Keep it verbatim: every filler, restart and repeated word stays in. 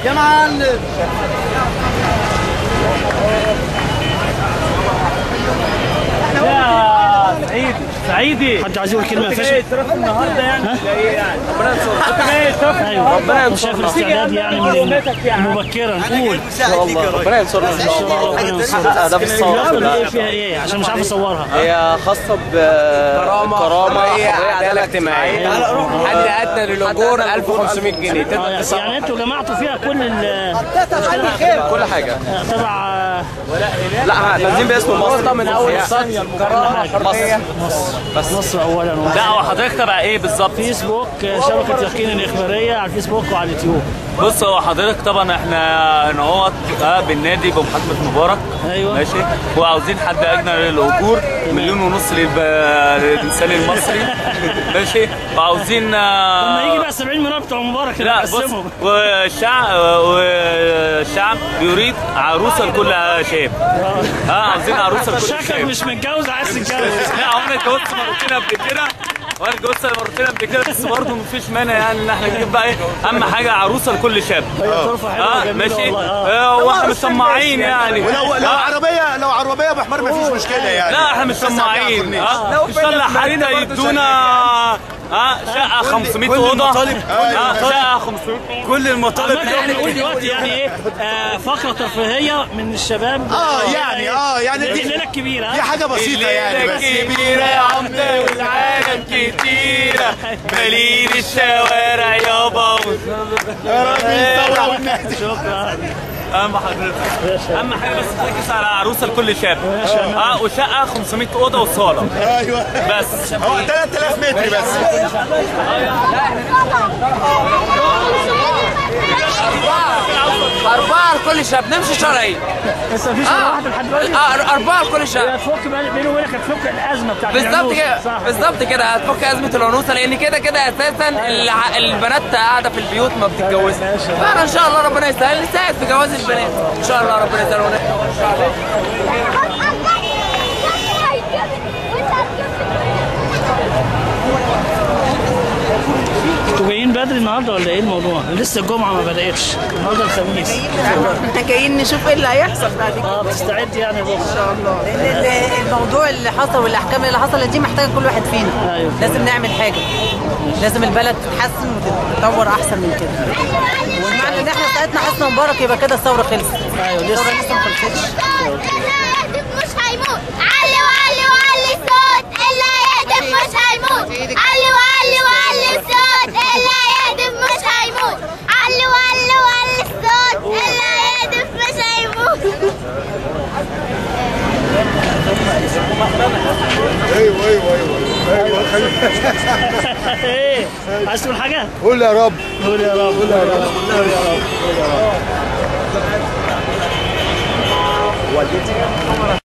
يا معلم. يا سعيدي سعيدي حد عايز يقول كلمه يا انت فاشل؟ جاي ترف النهارده يعني ولا ايه يعني؟ ربنا ينصرك. انت جاي ترف ايوه ربنا شايف ينصرنا. الاستعداد يعني من مبكرا. قول والله ربنا ينصرنا ان شاء الله. ربنا ينصرك. ده في الصوره ايه فيها ايه عشان مش عارف اصورها؟ هي خاصه بكرامه كرامه حريه عداله اجتماعيه. حد ادنى للاجور ألف وخمسمية جنيه. اه يعني انتوا جمعتوا فيها كل ال كل حاجه تبع لا نازلين باسم مصر من اول السطر. مصر بس مصر اولا. لا هو حضرتك تبع ايه بالظبط؟ فيسبوك شبكه يقين الاخباريه على الفيسبوك وعلى اليوتيوب. بص هو حضرتك طبعا احنا نهوت اه بالنادي بمحاكمه مبارك. ايوه ماشي. وعاوزين حد اجنى للاجور مليون ونص للانسان المصري. ماشي. وعاوزين لما يجي بقى سبعين مليون بتوع مبارك لا بص والشعب والشعب بيريد عروسه لكل شاب. اه عاوزين عروسه لكل شاب. شكلك مش متجوز عايز تتجوز. لا هو انا اتجوزت مرتين قبل كده وانا اتجوزت مرتين قبل كده بس برضه مفيش مانع يعني ان احنا نجيب بقى ايه اهم حاجه عروسه لكل شاب. اه ماشي. واحنا مش طماعين يعني. ولو لو عربيه لو عربيه بحمار مفيش مشكله يعني. لا احنا مش طماعين. اه ان شاء الله حتى يدونا اه شقه خمسمية اوضه. اه شقه خمسمية. كل المطالب اللي بنقول دلوقتي يعني ايه آه فقره ترفيهيه من الشباب. اه يعني اه يعني دي الليله الكبيره دي حاجه بسيطه يعني. بس كبيره يا عمده والعالم كتيره مالين الشوارع يابا. شكرا. اهم حضرتك اهم حاجه بس تركز على عروسه لكل شاب. اه وشقه خمسمية اوضه وصاله. ايوه بس هو ثلاثة آلاف متر بس. أربعة لكل شاب نمشي شرعي. بس مفيش ولا واحده لحد دلوقتي. اه أربعة لكل شاب. هتفك بيني وبينك هتفك الازمه بتاعت بالظبط كده بالظبط كده هتفك أزمة العنوسة لأن كده كده أساسا الع- البنات قاعدة في البيوت ما بتتجوزش. فأنا إن شاء الله ربنا يسهل نساعد في جواز البنات. إن شاء الله ربنا يسهل إن شاء الله. انتوا جايين بدري النهارده ولا ايه الموضوع؟ لسه الجمعه ما بداتش، النهارده الخميس. احنا جايين نشوف ايه اللي هيحصل بعد كده. اه بتستعد يعني بكره ان شاء الله لان الموضوع اللي حصل والاحكام اللي حصلت دي محتاجه كل واحد فينا. أيوة. لازم نعمل حاجه، لازم البلد تتحسن وتتطور احسن من كده. ومعنى ان احنا ساعتنا حسني مبارك يبقى كده الثوره خلصت. ايوه الثوره لسه ما خلصتش. مش هيموت. علي وعلي وعلي الصوت اللي هيهدف مش هيموت. علي وعلي وعلي الصوت اللي هيهدف مش هيموت. علي وعلي وعلي الصوت اللي هيهدف مش هيموت. ايوه ايوه ايوه ايوه. ايه عايز تقول حاجه؟ قول يا رب. قول يا رب. قول يا رب. قول يا رب.